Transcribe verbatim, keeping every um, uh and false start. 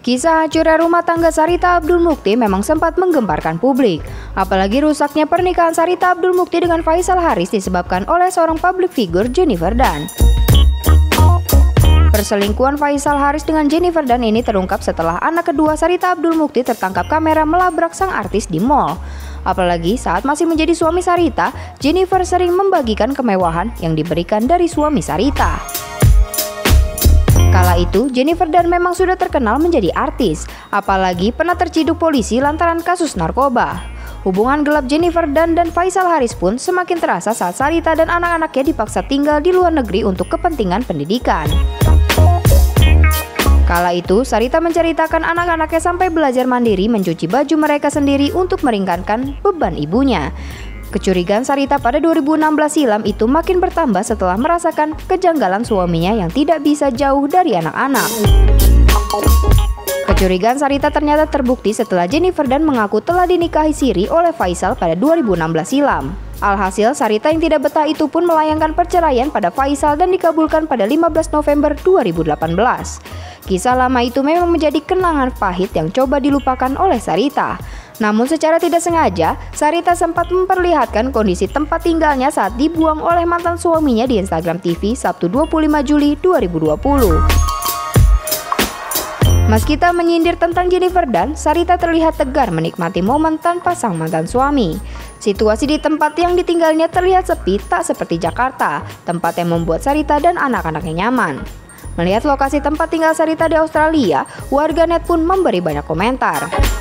Kisah hancurnya rumah tangga Sarita Abdul Mukti memang sempat menggemparkan publik. Apalagi rusaknya pernikahan Sarita Abdul Mukti dengan Faisal Haris disebabkan oleh seorang public figure, Jennifer Dunn. Perselingkuhan Faisal Haris dengan Jennifer Dunn ini terungkap setelah anak kedua Sarita Abdul Mukti tertangkap kamera melabrak sang artis di mall. Apalagi saat masih menjadi suami Sarita, Jennifer sering membagikan kemewahan yang diberikan dari suami Sarita. Kala itu, Jennifer Dunn memang sudah terkenal menjadi artis, apalagi pernah terciduk polisi lantaran kasus narkoba. Hubungan gelap Jennifer Dunn dan Faisal Haris pun semakin terasa saat Sarita dan anak-anaknya dipaksa tinggal di luar negeri untuk kepentingan pendidikan. Kala itu, Sarita menceritakan anak-anaknya sampai belajar mandiri mencuci baju mereka sendiri untuk meringankan beban ibunya. Kecurigaan Sarita pada dua ribu enam belas silam itu makin bertambah setelah merasakan kejanggalan suaminya yang tidak bisa jauh dari anak-anak. Kecurigaan Sarita ternyata terbukti setelah Jennifer Dunn mengaku telah dinikahi siri oleh Faisal pada dua ribu enam belas silam. Alhasil, Sarita yang tidak betah itu pun melayangkan perceraian pada Faisal dan dikabulkan pada lima belas November dua ribu delapan belas. Kisah lama itu memang menjadi kenangan pahit yang coba dilupakan oleh Sarita. Namun secara tidak sengaja, Sarita sempat memperlihatkan kondisi tempat tinggalnya saat dibuang oleh mantan suaminya di Instagram T V Sabtu dua puluh lima Juli dua ribu dua puluh. Meski tak menyindir tentang Jennifer Dunn, Sarita terlihat tegar menikmati momen tanpa sang mantan suami. Situasi di tempat yang ditinggalnya terlihat sepi, tak seperti Jakarta, tempat yang membuat Sarita dan anak-anaknya nyaman. Melihat lokasi tempat tinggal Sarita di Australia, warganet pun memberi banyak komentar.